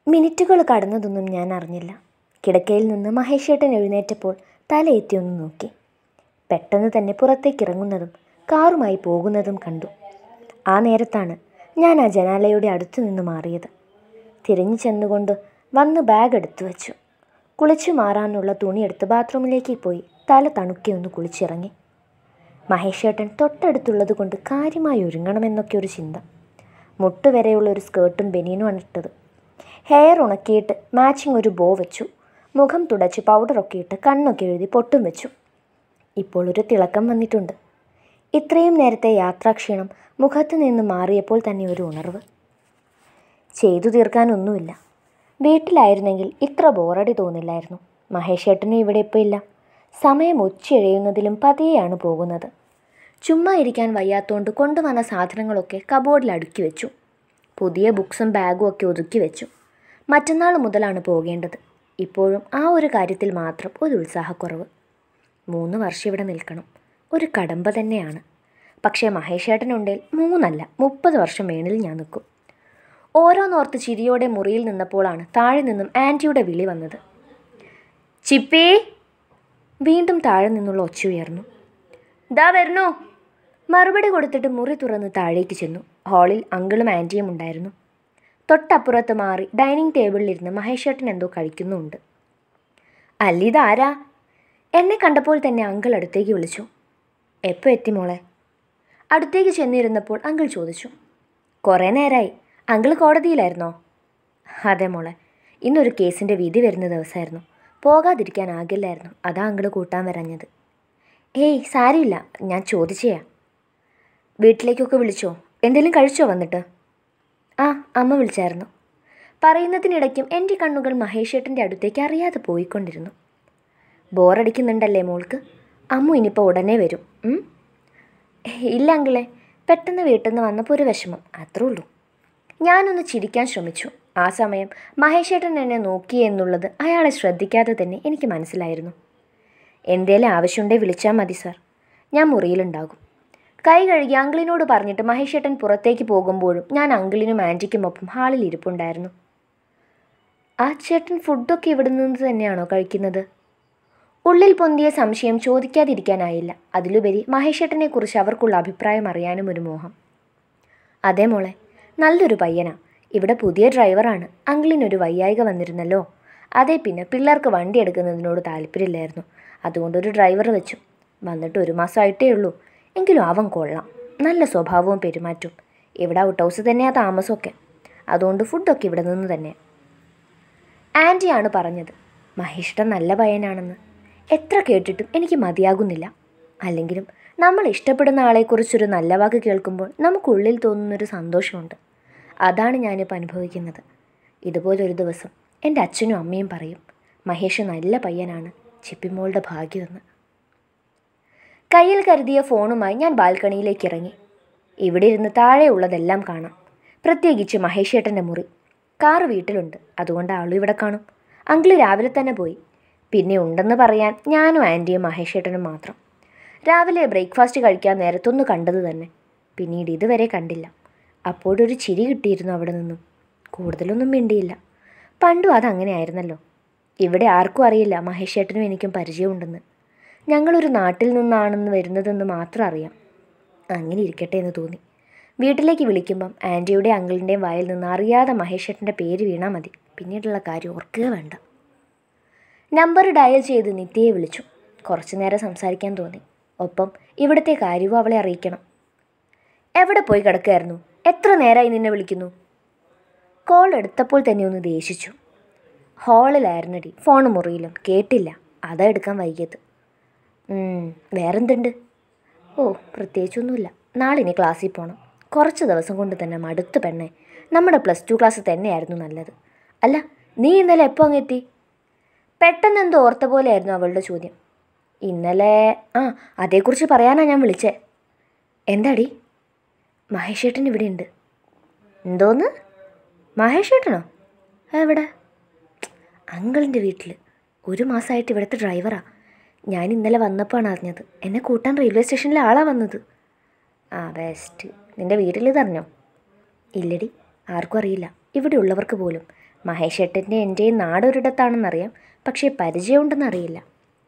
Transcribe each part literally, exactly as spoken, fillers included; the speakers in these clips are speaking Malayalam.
മിനിറ്റുകൾ കടന്നതൊന്നും ഞാൻ അറിഞ്ഞില്ല. കിടക്കയിൽ നിന്ന് മഹേഷേട്ടൻ എഴുന്നേറ്റപ്പോൾ തലയെത്തി ഒന്ന് നോക്കി. പെട്ടെന്ന് തന്നെ പുറത്തേക്കിറങ്ങുന്നതും കാറുമായി പോകുന്നതും കണ്ടു. ആ നേരത്താണ് ഞാൻ ആ ജനാലയുടെ അടുത്തു നിന്ന് മാറിയത്. തിരിഞ്ഞു ചെന്നുകൊണ്ട് വന്ന് ബാഗ് എടുത്തു വച്ചു. കുളിച്ചു മാറാനുള്ള തുണിയെടുത്ത് ബാത്റൂമിലേക്ക് പോയി തല തണുക്കി ഒന്ന് കുളിച്ചിറങ്ങി. മഹേഷേട്ടൻ തൊട്ടടുത്തുള്ളത് കൊണ്ട് കാര്യമായി ഒരുങ്ങണമെന്നൊക്കെ ഒരു ചിന്ത. മുട്ടുവരെയുള്ള ഒരു സ്കേർട്ടും ബനിയനുമാണ് ഇട്ടത്. ഹെയർ ഉണക്കിയിട്ട് മാച്ചിങ് ഒരു ബോ വെച്ചു. മുഖം തുടച്ച് പൗഡറൊക്കെ ഇട്ട് കണ്ണൊക്കെ എഴുതി പൊട്ടും വെച്ചു. ഇപ്പോൾ ഒരു തിളക്കം വന്നിട്ടുണ്ട്. ഇത്രയും നേരത്തെ യാത്രാക്ഷീണം മുഖത്ത് നിന്ന് മാറിയപ്പോൾ തന്നെ ഒരു ഉണർവ്. ചെയ്തു തീർക്കാനൊന്നുമില്ല. വീട്ടിലായിരുന്നെങ്കിൽ ഇത്ര ബോറടി തോന്നില്ലായിരുന്നു. മഹേഷേട്ടനും ഇവിടെ ഇപ്പോൾ ഇല്ല. സമയം ഉച്ചയെഴുന്നതിലും പതിയെയാണ് പോകുന്നത്. ചുമ്മാ ഇരിക്കാൻ വയ്യാത്തോണ്ട് കൊണ്ടുവന്ന സാധനങ്ങളൊക്കെ കബോർഡിൽ അടുക്കി വെച്ചു. പുതിയ ബുക്സും ബാഗും ഒക്കെ ഒതുക്കി വെച്ചു. മറ്റന്നാൾ മുതലാണ് പോകേണ്ടത്. ഇപ്പോഴും ആ ഒരു കാര്യത്തിൽ മാത്രം ഒരു ഉത്സാഹക്കുറവ്. മൂന്ന് വർഷം ഇവിടെ നിൽക്കണം. ഒരു കടമ്പ തന്നെയാണ്. പക്ഷേ മഹേഷേട്ടനുണ്ടേൽ മൂന്നല്ല മുപ്പത് വർഷം മേണിൽ ഞാൻ നിൽക്കും. ഓരോന്നോർത്ത് ചിരിയോടെ മുറിയിൽ നിന്നപ്പോഴാണ് താഴെ നിന്നും ആൻറ്റിയുടെ വിളി വന്നത്. ചിപ്പി! വീണ്ടും താഴെ നിന്നുള്ള ഒച്ച ഉയർന്നു. ദാ വരണോ! മറുപടി കൊടുത്തിട്ട് മുറി തുറന്ന് താഴേക്ക് ചെന്നു. ഹാളിൽ അങ്കിളും ആൻറ്റിയും ഉണ്ടായിരുന്നു. തൊട്ടപ്പുറത്ത് മാറി ഡൈനിങ് ടേബിളിലിരുന്ന് മഹേഷേട്ടൻ എന്തോ കഴിക്കുന്നുണ്ട്. അല്ലിതാരാ? എന്നെ കണ്ടപ്പോൾ തന്നെ അങ്കിൾ അടുത്തേക്ക് വിളിച്ചു. എപ്പോൾ എത്തി മോളെ? അടുത്തേക്ക് ചെന്നിരുന്നപ്പോൾ അങ്കിൾ ചോദിച്ചു. കുറേ നേരമായി. അങ്കിൾ കോടതിയിലായിരുന്നോ? അതെ മോളെ, ഇന്നൊരു കേസിൻ്റെ വിധി വരുന്ന ദിവസമായിരുന്നു. പോകാതിരിക്കാനാകില്ലായിരുന്നു. അതാ അങ്കിൾ കൂട്ടാൻ വരഞ്ഞത്. ഏയ് സാരമില്ല, ഞാൻ ചോദിച്ചയാ. വീട്ടിലേക്കൊക്കെ വിളിച്ചോ? എന്തെങ്കിലും കഴിച്ചോ വന്നിട്ട്? ആ, അമ്മ വിളിച്ചായിരുന്നു. പറയുന്നതിനിടയ്ക്കും എൻ്റെ കണ്ണുകൾ മഹേഷേട്ടൻ്റെ അടുത്തേക്ക് അറിയാതെ പോയിക്കൊണ്ടിരുന്നു. ബോറടിക്കുന്നുണ്ടല്ലേ മോൾക്ക്? അമ്മു ഇനിയിപ്പോൾ ഉടനെ വരും. ഇല്ല അങ്കിളെ, പെട്ടെന്ന് വീട്ടിൽ നിന്ന് വന്നപ്പോൾ ഒരു വിഷമം, അത്രേ ഉള്ളൂ. ഞാനൊന്ന് ചിരിക്കാൻ ശ്രമിച്ചു. ആ സമയം മഹേഷേട്ടൻ എന്നെ നോക്കി എന്നുള്ളത് അയാളെ ശ്രദ്ധിക്കാതെ തന്നെ എനിക്ക് മനസ്സിലായിരുന്നു. എന്തേലും ആവശ്യമുണ്ടെങ്കിൽ വിളിച്ചാൽ മതി സാർ, ഞാൻ മുറിയിലുണ്ടാകും. കൈ കഴുകി അങ്കിളിനോട് പറഞ്ഞിട്ട് മഹേഷേട്ടൻ പുറത്തേക്ക് പോകുമ്പോഴും ഞാൻ അങ്കിളിനും ആൻറ്റിക്കുമൊപ്പം ഹാളിൽ ഇരിപ്പുണ്ടായിരുന്നു. ആ ചേട്ടൻ ഫുഡൊക്കെ ഇവിടെ നിന്ന് തന്നെയാണോ കഴിക്കുന്നത്? ഉള്ളിൽ പൊന്തിയ സംശയം ചോദിക്കാതിരിക്കാനായില്ല. അതിലുപരി മഹേഷേട്ടനെക്കുറിച്ച് അവർക്കുള്ള അഭിപ്രായം അറിയാനും ഒരു മോഹം. അതേ മോളെ, നല്ലൊരു പയ്യനാ. ഇവിടെ പുതിയ ഡ്രൈവറാണ്. അങ്കിളിനൊരു വയ്യായിക വന്നിരുന്നല്ലോ. അതേ, പിന്നെ പിള്ളേർക്ക് വണ്ടി എടുക്കുന്നതിനോട് താല്പര്യമില്ലായിരുന്നു. അതുകൊണ്ടൊരു ഡ്രൈവർ വെച്ചു. വന്നിട്ട് ഒരു മാസമായിട്ടേ ഉള്ളൂ. എങ്കിലും അവൻ കൊള്ളാം. നല്ല സ്വഭാവവും പെരുമാറ്റവും. ഇവിടെ ഔട്ട് ഹൗസ് തന്നെയാണ് താമസമൊക്കെ. അതുകൊണ്ട് ഫുഡൊക്കെ ഇവിടെ നിന്ന് തന്നെ. ആൻറ്റിയാണ് പറഞ്ഞത് മഹേഷേട്ടൻ നല്ല പയ്യനാണെന്ന്. എത്ര കേട്ടിട്ടും എനിക്ക് മതിയാകുന്നില്ല. അല്ലെങ്കിലും നമ്മൾ ഇഷ്ടപ്പെടുന്ന ആളെക്കുറിച്ചൊരു നല്ല വാക്ക് കേൾക്കുമ്പോൾ നമുക്കുള്ളിൽ തോന്നുന്നൊരു സന്തോഷമുണ്ട്. അതാണ് ഞാനിപ്പോൾ അനുഭവിക്കുന്നത്. ഇതുപോലൊരു ദിവസം എൻ്റെ അച്ഛനും അമ്മയും പറയും, മഹേഷ് നല്ല പയ്യനാണ്, ചിപ്പിമോളുടെ ഭാഗ്യമെന്ന്. കയ്യിൽ കരുതിയ ഫോണുമായി ഞാൻ ബാൽക്കണിയിലേക്ക് ഇറങ്ങി. ഇവിടെ ഇരുന്ന് താഴെ ഉള്ളതെല്ലാം കാണാം. പ്രത്യേകിച്ച് മഹേഷേട്ടൻ്റെ മുറി. കാറ് വീട്ടിലുണ്ട്, അതുകൊണ്ട് ആളും ഇവിടെ കാണും. അങ്കിള് രാവിലെ തന്നെ പോയി. പിന്നെ ഉണ്ടെന്ന് പറയാൻ ഞാനും ആൻറ്റിയും മഹേഷേട്ടനും മാത്രം. രാവിലെ ബ്രേക്ക്ഫാസ്റ്റ് കഴിക്കാൻ നേരത്തൊന്ന് കണ്ടത് തന്നെ. പിന്നീട് ഇതുവരെ കണ്ടില്ല. അപ്പോഴൊരു ചിരി കിട്ടിയിരുന്നു അവിടെ നിന്നും. കൂടുതലൊന്നും മിണ്ടിയില്ല. പണ്ടും അതങ്ങനെ ആയിരുന്നല്ലോ. ഇവിടെ ആർക്കും അറിയില്ല മഹേഷേട്ടനും എനിക്കും പരിചയമുണ്ടെന്ന്. ഞങ്ങളൊരു നാട്ടിൽ നിന്നാണെന്ന് വരുന്നതെന്ന് മാത്രം അറിയാം. അങ്ങനെ ഇരിക്കട്ടെ എന്ന് തോന്നി. വീട്ടിലേക്ക് വിളിക്കുമ്പം ആൻറ്റിയുടെ അങ്കിളിൻ്റെയും വായിൽ നിന്ന് അറിയാതെ മഹേഷേട്ടൻ്റെ പേര് വീണാൽ മതി. പിന്നീടുള്ള കാര്യം ഓർക്കുക വേണ്ട. നമ്പർ ഡയൽ ചെയ്ത് നിത്യയെ വിളിച്ചു. കുറച്ചു നേരം സംസാരിക്കാൻ തോന്നി. ഒപ്പം ഇവിടുത്തെ കാര്യവും അവളെ അറിയിക്കണം. എവിടെ പോയി കിടക്കുകയായിരുന്നു? എത്ര നേരമായി നിന്നെ വിളിക്കുന്നു? കോൾ എടുത്തപ്പോൾ തന്നെ ഒന്ന് ദേഷിച്ചു. ഹാളിലായിരുന്നടി, ഫോൺ മുറിയിലും. കേട്ടില്ല, അതാ എടുക്കാൻ വൈകിയത്. വേറെന്തുണ്ട്? ഓ, പ്രത്യേകിച്ചൊന്നുമില്ല. നാളെ ഇനി ക്ലാസ്സിൽ പോകണം. കുറച്ച് ദിവസം കൊണ്ട് തന്നെ മടുത്ത് പെണ്ണേ. നമ്മുടെ പ്ലസ് ടു ക്ലാസ് തന്നെയായിരുന്നു നല്ലത്. അല്ല, നീ ഇന്നലെ എപ്പോൾ അങ്ങെത്തി? പെട്ടെന്ന് എന്തോ ഓർത്ത പോലെയായിരുന്നു അവളുടെ ചോദ്യം. ഇന്നലെ ആ അതേക്കുറിച്ച് പറയാനാണ് ഞാൻ വിളിച്ചേ. എന്താടി? മഹേഷേട്ടൻ ഇവിടെ ഉണ്ട്. എന്തോന്ന്? മഹേഷേട്ടനോ? എവിടെ? അങ്കിളിൻ്റെ വീട്ടിൽ. ഒരു മാസമായിട്ട് ഇവിടുത്തെ ഡ്രൈവറാ. ഞാൻ ഇന്നലെ വന്നപ്പോഴാണ് അറിഞ്ഞത്. എന്നെ കൂട്ടാൻ റെയിൽവേ സ്റ്റേഷനിലെ ആളാണ് വന്നത്. ആ ബെസ്റ്റ്. നിൻ്റെ വീട്ടിൽ ഇതറിഞ്ഞോ? ഇല്ലടി, ആർക്കും അറിയില്ല. ഇവിടെ ഉള്ളവർക്ക് പോലും. മഹേഷേട്ടൻ്റെ എൻ്റെയും നാടൊരിടത്താണെന്നറിയാം, പക്ഷേ പരിചയമുണ്ടെന്നറിയില്ല.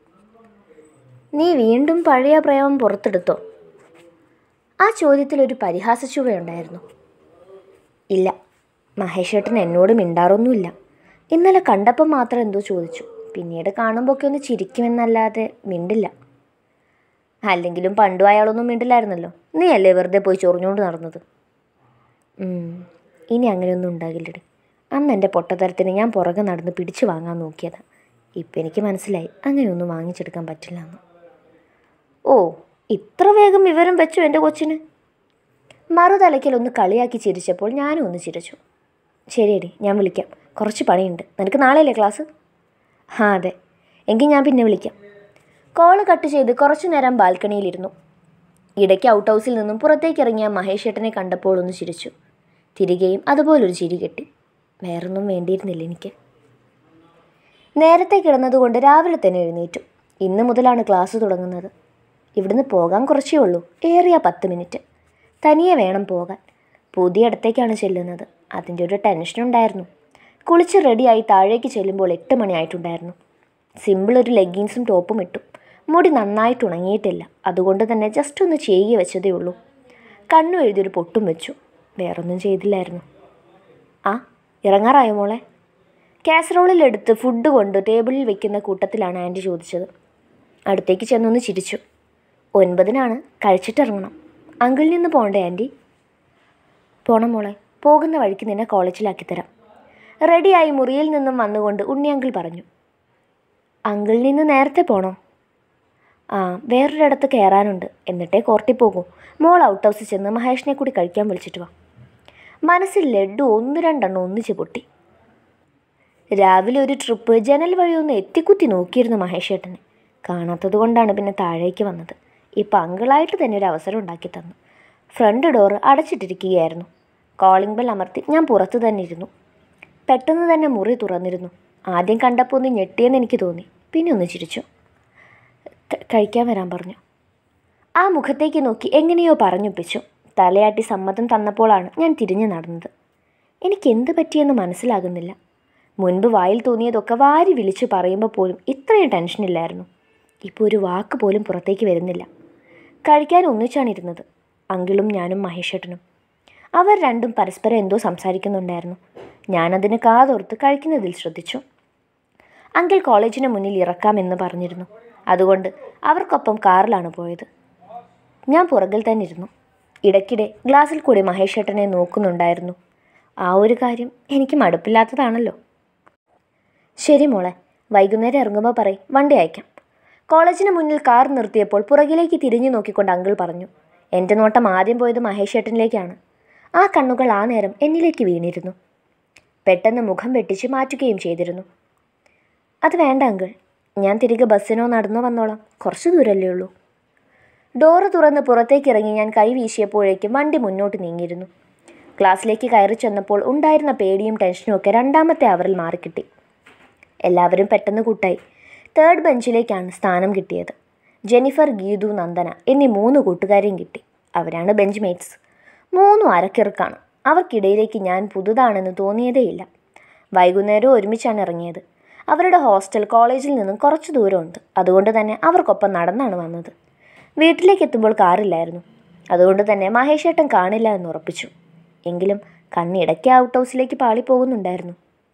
നീ വീണ്ടും പഴയ പ്രേമം പുറത്തെടുത്തോ? ആ ചോദ്യത്തിലൊരു പരിഹാസ ചുവയുണ്ടായിരുന്നു. ഇല്ല, മഹേഷേട്ടൻ എന്നോട് മിണ്ടാറൊന്നുമില്ല. ഇന്നലെ കണ്ടപ്പം മാത്രം എന്തോ ചോദിച്ചു. പിന്നീട് കാണുമ്പോഴൊക്കെ ഒന്ന് ചിരിക്കുമെന്നല്ലാതെ മിണ്ടില്ല. അല്ലെങ്കിലും പണ്ടും അയാളൊന്നും മിണ്ടില്ലായിരുന്നല്ലോ. നീ അല്ലേ വെറുതെ പോയി ചൊറിഞ്ഞുകൊണ്ട് നടന്നത്? ഇനി അങ്ങനെയൊന്നും ഉണ്ടാകില്ലടി. അന്ന് എൻ്റെ പൊട്ടത്തരത്തിന് ഞാൻ പുറകെ നടന്ന് പിടിച്ചു വാങ്ങാൻ നോക്കിയതാണ്. ഇപ്പം എനിക്ക് മനസ്സിലായി അങ്ങനെയൊന്നും വാങ്ങിച്ചെടുക്കാൻ പറ്റില്ല എന്ന്. ഓ, ഇത്ര വേഗം വിവരം വെച്ചു എൻ്റെ കൊച്ചിന്? മറുതലയ്ക്കൽ ഒന്ന് കളിയാക്കി ചിരിച്ചപ്പോൾ ഞാനും ഒന്ന് ചിരിച്ചു. ശരിയടി, ഞാൻ വിളിക്കാം. കുറച്ച് പണിയുണ്ട്. നിനക്ക് നാളെയല്ലേ ക്ലാസ്? ആ അതെ. എങ്കിൽ ഞാൻ പിന്നെ വിളിക്കാം. കോള് കട്ട് ചെയ്ത് കുറച്ചു നേരം ബാൽക്കണിയിലിരുന്നു. ഇടയ്ക്ക് ഔട്ട് ഹൗസിൽ നിന്നും പുറത്തേക്ക് ഇറങ്ങിയ മഹേഷേട്ടനെ കണ്ടപ്പോൾ ഒന്ന് ചിരിച്ചു. തിരികെയും അതുപോലൊരു ചിരി കെട്ടി. വേറൊന്നും വേണ്ടിയിരുന്നില്ല എനിക്ക്. നേരത്തെ കിടന്നതുകൊണ്ട് രാവിലെ തന്നെ എഴുന്നേറ്റു. ഇന്ന് മുതലാണ് ക്ലാസ് തുടങ്ങുന്നത്. ഇവിടുന്ന് പോകാൻ കുറച്ചേ ഉള്ളൂ, ഏറിയ പത്ത് മിനിറ്റ്. തനിയെ വേണം പോകാൻ. പുതിയ ഇടത്തേക്കാണ് ചെല്ലുന്നത്. അതിൻ്റെ ഒരു ടെൻഷനുണ്ടായിരുന്നു. കുളിച്ച് റെഡിയായി താഴേക്ക് ചെല്ലുമ്പോൾ എട്ട് മണിയായിട്ടുണ്ടായിരുന്നു. സിമ്പിൾ ഒരു ലെഗിൻസും ടോപ്പും ഇട്ടു. മുടി നന്നായിട്ട് ഉണങ്ങിയിട്ടില്ല, അതുകൊണ്ട് തന്നെ ജസ്റ്റ് ഒന്ന് ചെയ്യി വെച്ചതേ ഉള്ളൂ. കണ്ണു എഴുതിയൊരു പൊട്ടും വെച്ചു. വേറൊന്നും ചെയ്തില്ലായിരുന്നു. ആ, ഇറങ്ങാറായോ മോളെ? കാസറോളിലെടുത്ത് ഫുഡ് കൊണ്ട് ടേബിളിൽ വെക്കുന്ന കൂട്ടത്തിലാണ് ആൻറ്റി ചോദിച്ചത്. അടുത്തേക്ക് ചെന്നൊന്ന് ചിരിച്ചു. ഒൻപതിനാണ്, കഴിച്ചിട്ടിറങ്ങണം. അങ്കിളിൽ നിന്ന് പോകണ്ടേ ആൻറ്റി? പോണം മോളെ, പോകുന്ന വഴിക്ക് നിന്നെ കോളേജിലാക്കിത്തരാം. റെഡിയായി മുറിയിൽ നിന്നും വന്നുകൊണ്ട് ഉണ്ണി അങ്കിൾ പറഞ്ഞു. അങ്കിളിൽ നിന്ന് നേരത്തെ പോണോ? ആ, വേറൊരിടത്ത് കയറാനുണ്ട്, എന്നിട്ടേ കോർട്ടിൽ പോകൂ. മോൾ ഔട്ട് ഹൗസിൽ ചെന്ന് മഹേഷിനെ കൂടി കഴിക്കാൻ വിളിച്ചിട്ട് വാ. മനസ്സിൽ ലഡ്ഡു ഒന്ന് രണ്ടെണ്ണം ഒന്നിച്ച് പൊട്ടി. രാവിലെ ഒരു ട്രിപ്പ് ജനൽ വഴി ഒന്ന് എത്തിക്കുത്തി നോക്കിയിരുന്നു മഹേഷേട്ടനെ. കാണാത്തത് കൊണ്ടാണ് പിന്നെ താഴേക്ക് വന്നത്. ഇപ്പം അങ്കിളായിട്ട് തന്നെ ഒരു അവസരം ഉണ്ടാക്കി തന്നു. ഫ്രണ്ട് ഡോറ് അടച്ചിട്ടിരിക്കുകയായിരുന്നു. കോളിംഗ് ബെൽ അമർത്തി ഞാൻ പുറത്ത് തന്നെ ഇരുന്നു. പെട്ടെന്ന് തന്നെ മുറി തുറന്നിരുന്നു. ആദ്യം കണ്ടപ്പോൾ ഒന്ന് ഞെട്ടിയെന്ന് എനിക്ക് തോന്നി. പിന്നെ ഒന്ന് ചിരിച്ചു. കഴിക്കാൻ വരാൻ പറഞ്ഞു. ആ മുഖത്തേക്ക് നോക്കി എങ്ങനെയോ പറഞ്ഞൊപ്പിച്ചു. തലയാട്ടി സമ്മതം തന്നപ്പോഴാണ് ഞാൻ തിരിഞ്ഞു നടന്നത്. എനിക്കെന്ത് പറ്റിയെന്ന് മനസ്സിലാകുന്നില്ല. മുൻപ് വായിൽ തോന്നിയതൊക്കെ വാരി വിളിച്ച് പറയുമ്പോൾ പോലും ഇത്രയും ടെൻഷനില്ലായിരുന്നു. ഇപ്പോൾ ഒരു വാക്ക് പോലും പുറത്തേക്ക് വരുന്നില്ല. കഴിക്കാൻ ഒന്നിച്ചാണിരുന്നത്, അങ്കിളും ഞാനും മഹേഷേട്ടനും. അവർ രണ്ടും പരസ്പരം എന്തോ സംസാരിക്കുന്നുണ്ടായിരുന്നു. ഞാനതിന് കാതോർത്ത് കഴിക്കുന്നതിൽ ശ്രദ്ധിച്ചു. അങ്കിൾ കോളേജിന് മുന്നിൽ ഇറക്കാമെന്ന് പറഞ്ഞിരുന്നു. അതുകൊണ്ട് അവർക്കൊപ്പം കാറിലാണ് പോയത്. ഞാൻ പുറകിൽ തന്നെ ഇരുന്നു. ഇടയ്ക്കിടെ ഗ്ലാസ്സിൽ കൂടി മഹേഷേട്ടനെ നോക്കുന്നുണ്ടായിരുന്നു. ആ ഒരു കാര്യം എനിക്ക് മടുപ്പില്ലാത്തതാണല്ലോ. ശരി മോളെ, വൈകുന്നേരം ഇറങ്ങുമ്പോൾ പറയും, വണ്ടി അയക്കാം. കോളേജിന് മുന്നിൽ കാർ നിർത്തിയപ്പോൾ പുറകിലേക്ക് തിരിഞ്ഞു നോക്കിക്കൊണ്ട് അങ്കിൾ പറഞ്ഞു. എൻ്റെ നോട്ടം ആദ്യം പോയത് മഹേഷേട്ടനിലേക്കാണ്. ആ കണ്ണുകൾ ആ നേരം എന്നിലേക്ക് വീണിരുന്നു. പെട്ടെന്ന് മുഖം വെട്ടിച്ച് മാറ്റുകയും ചെയ്തിരുന്നു. അത് വേണ്ട അങ്കിൾ, ഞാൻ തിരികെ ബസ്സിനോ നടന്നോ വന്നോളാം. കുറച്ച് ദൂരമല്ലേ ഉള്ളൂ. ഡോറ് തുറന്ന് പുറത്തേക്ക് ഇറങ്ങി ഞാൻ കൈ വീശിയപ്പോഴേക്കും വണ്ടി മുന്നോട്ട് നീങ്ങിയിരുന്നു. ക്ലാസ്സിലേക്ക് കയറി ചെന്നപ്പോൾ ഉണ്ടായിരുന്ന പേടിയും ടെൻഷനും ഒക്കെ രണ്ടാമത്തെ അവറിൽ മാറിക്കിട്ടി. എല്ലാവരും പെട്ടെന്ന് കൂട്ടായി. തേർഡ് ബെഞ്ചിലേക്കാണ് സ്ഥാനം കിട്ടിയത്. ജെനിഫർ, ഗീതു, നന്ദന എന്നീ മൂന്ന് കൂട്ടുകാരെയും കിട്ടി. അവരാണ് ബെഞ്ച് മേറ്റ്സ്. മൂന്നും അരക്കിറുക്കാണ്. അവർക്കിടയിലേക്ക് ഞാൻ പുതുതാണെന്ന് തോന്നിയതേയില്ല. വൈകുന്നേരം ഒരുമിച്ചാണ് ഇറങ്ങിയത്. അവരുടെ ഹോസ്റ്റൽ കോളേജിൽ നിന്നും കുറച്ച് ദൂരമുണ്ട്. അതുകൊണ്ട് തന്നെ അവർക്കൊപ്പം നടന്നാണ് വന്നത്. വീട്ടിലേക്ക് എത്തുമ്പോൾ കാറില്ലായിരുന്നു. അതുകൊണ്ട് തന്നെ മഹേഷേട്ടൻ കാണില്ല എന്ന് ഉറപ്പിച്ചു. എങ്കിലും കണ്ണിടയ്ക്ക് ഔട്ട് ഹൗസിലേക്ക് പാളിപ്പോകുന്നുണ്ടായിരുന്നു.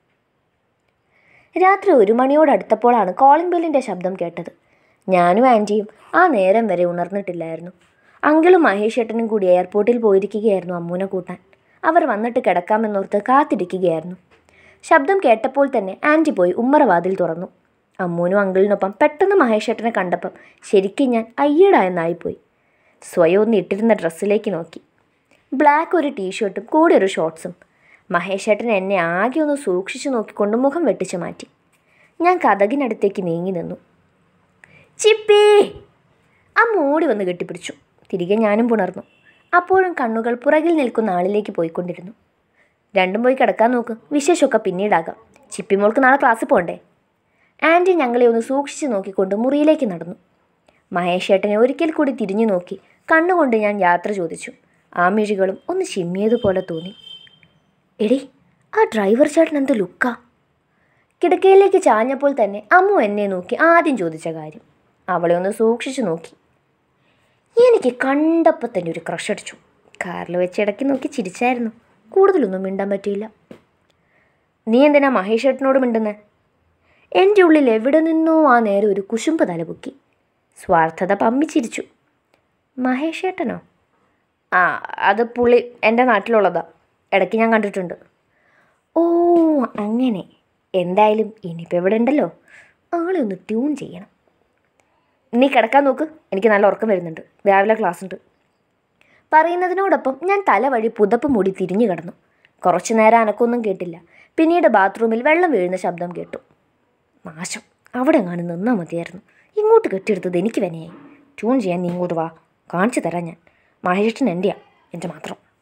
രാത്രി ഒരു മണിയോടടുത്തപ്പോഴാണ് കോളിംഗ് ബെല്ലിൻ്റെ ശബ്ദം കേട്ടത്. ഞാനും ആൻറ്റിയും ആ നേരം വരെ ഉണർന്നിട്ടില്ലായിരുന്നു. അങ്കിളും മഹേഷേട്ടനും കൂടി എയർപോർട്ടിൽ പോയിരിക്കുകയായിരുന്നു അമ്മൂനെ കൂട്ടാൻ. അവർ വന്നിട്ട് കിടക്കാമെന്നോർത്ത് കാത്തിരിക്കുകയായിരുന്നു. ശബ്ദം കേട്ടപ്പോൾ തന്നെ ആൻറ്റി പോയി ഉമ്മറവാതിൽ തുറന്നു. അമ്മൂനും അങ്കിളിനൊപ്പം പെട്ടെന്ന് മഹേഷേട്ടനെ കണ്ടപ്പം ശരിക്കും ഞാൻ അയ്യടാ എന്നായിപ്പോയി. സ്വയം ഒന്ന് ഇട്ടിരുന്ന ഡ്രസ്സിലേക്ക് നോക്കി. ബ്ലാക്ക് ഒരു ടീഷർട്ടും കൂടെ ഒരു ഷോർട്ട്സും. മഹേഷേട്ടൻ എന്നെ ആകെ ഒന്ന് സൂക്ഷിച്ചു നോക്കിക്കൊണ്ട് മുഖം വെട്ടിച്ച് മാറ്റി. ഞാൻ കതകിനടുത്തേക്ക് നീങ്ങി നിന്നു. ചിപ്പി! അമ്മ ഓടി വന്ന് കെട്ടിപ്പിടിച്ചു. തിരികെ ഞാനും പുണർന്നു. അപ്പോഴും കണ്ണുകൾ പുറകിൽ നിൽക്കുന്ന ആളിലേക്ക് പോയിക്കൊണ്ടിരുന്നു. രണ്ടും പോയി കിടക്കാൻ നോക്ക്, വിശേഷമൊക്കെ പിന്നീടാകാം. ചിപ്പിമോൾക്ക് നാളെ ക്ലാസ്സിൽ പോകണ്ടേ? ആൻറ്റി ഞങ്ങളെ ഒന്ന് സൂക്ഷിച്ച് നോക്കിക്കൊണ്ട് മുറിയിലേക്ക് നടന്നു. മഹേഷേട്ടനെ ഒരിക്കൽ കൂടി തിരിഞ്ഞു നോക്കി കണ്ണുകൊണ്ട് ഞാൻ യാത്ര ചോദിച്ചു. ആ മിഴികളും ഒന്ന് ചിമ്മിയതുപോലെ തോന്നി. എടി, ആ ഡ്രൈവർ ചേട്ടൻ എന്ത് ലുക്കാ. കിടക്കയിലേക്ക് ചാഞ്ഞപ്പോൾ തന്നെ അമ്മു എന്നെ നോക്കി ആദ്യം ചോദിച്ച കാര്യം. അവളെ ഒന്ന് സൂക്ഷിച്ചു നോക്കി. എനിക്ക് കണ്ടപ്പോൾ തന്നെ ഒരു ക്രഷ് അടിച്ചു. കാറിൽ വെച്ച് ഇടയ്ക്ക് നോക്കി ചിരിച്ചായിരുന്നു. കൂടുതലൊന്നും മിണ്ടാൻ പറ്റിയില്ല. നീ എന്തിനാ മഹേഷ് ഏട്ടനോട് മിണ്ടുന്നേ? എൻ്റെ ഉള്ളിൽ എവിടെ നിന്നോ ആ നേരം ഒരു കുശുമ്പ് തലപൊക്കി. സ്വാർത്ഥത പമ്മിച്ചിരിച്ചു. മഹേഷ് ഏട്ടനോ? ആ, അത് പുള്ളി എൻ്റെ നാട്ടിലുള്ളതാ. ഇടയ്ക്ക് ഞാൻ കണ്ടിട്ടുണ്ട്. ഓ അങ്ങനെ. എന്തായാലും ഇനിയിപ്പോൾ എവിടെ ഉണ്ടല്ലോ, ആളെ ഒന്ന് ട്യൂൺ ചെയ്യണം. നീ കിടക്കാൻ നോക്ക്, എനിക്ക് നല്ല ഉറക്കം വരുന്നുണ്ട്. രാവിലെ ക്ലാസ് ഉണ്ട്. പറയുന്നതിനോടൊപ്പം ഞാൻ തല വഴി പുതപ്പ് മൂടി തിരിഞ്ഞു കിടന്നു. കുറച്ചു നേരം അനക്കൊന്നും കേട്ടില്ല. പിന്നീട് ബാത്റൂമിൽ വെള്ളം വീഴുന്ന ശബ്ദം കേട്ടു. നാശം, അവിടെ എങ്ങാനും നിന്നാൽ മതിയായിരുന്നു. ഇങ്ങോട്ട് കെട്ടിയെടുത്തത് എനിക്ക് വിനയായി. ട്യൂൺ ചെയ്യാൻ നീ ഇങ്ങോട്ട് വാ, കാണിച്ചു തരാം ഞാൻ. മഹേഷൻ എൻ്റെയാ, എൻ്റെ മാത്രം.